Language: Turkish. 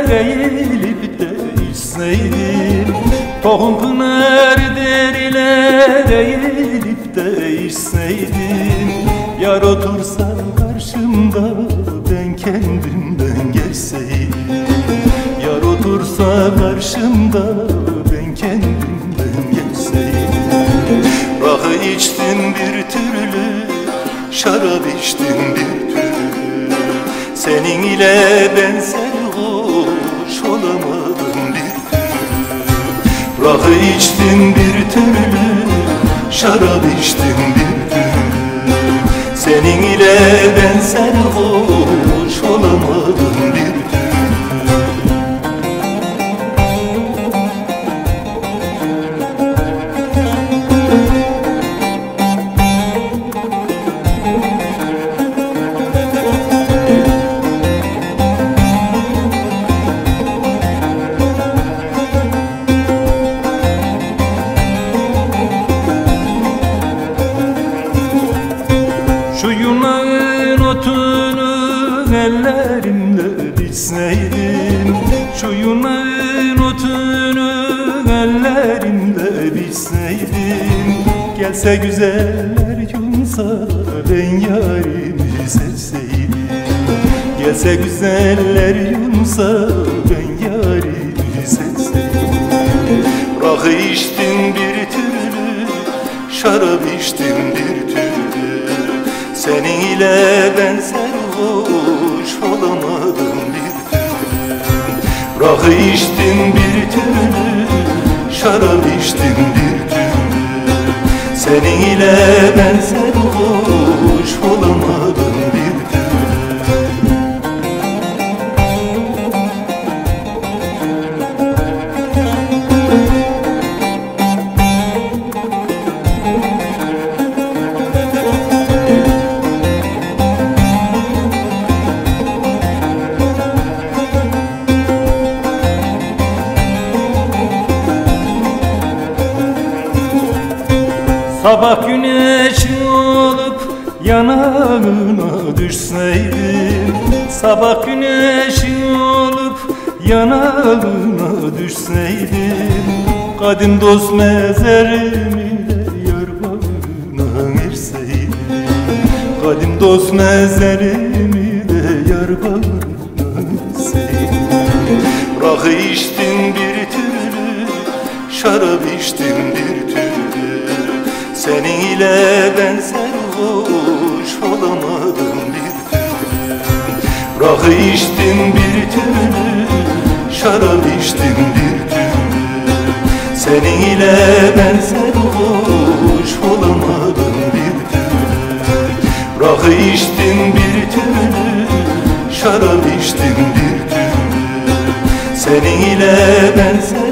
eğilip de içseydim, tohum pınar deriler eğilip de içseydim. Yar otursa karşımda ben kendimden geçseydim. Yar otursa karşımda ben kendimden geçseydim. Rakı içtim bir türlü, şarap içtim bir türlü. Senin ile ben sarhoş olamadım bir türlü. Rakı içtim bir türlü, şarap içtim bir türlü. Senin ile ben sarhoş olamadım bir türlü. Şu yunağın otunu ellerimle biçseydim, şu yunağın otunu ellerimle biçseydim. Gelse güzeller yunsa ben yarimi seçseydim. Gelse güzeller yunsa ben yarimi seçseydim. Rakı içtim bir türlü, şarap içtim bir türlü. Senin ile ben sarhoş olamadım bir türlü. Rakı içtim bir türlü, şarap içtim bir türlü. Senin ile ben sarhoş olamadım bir türlü. Sabah güneşi olup yanağına düşseydim, sabah güneşi olup yanağına düşseydim. Kadim dost mezarımı da yar bağrına erseydim. Kadim dost mezarımı da yar bağrına erseydim. Rakı içtim bir türlü, şarap içtim bir türlü. Senin ile ben sarhoş olamadım bir türlü. Rakı içtim bir türlü, şarap içtim bir türlü. Senin ile ben sarhoş olamadım bir türlü. Rakı içtim bir türlü, şarap içtim bir türlü. Senin ile ben sarhoş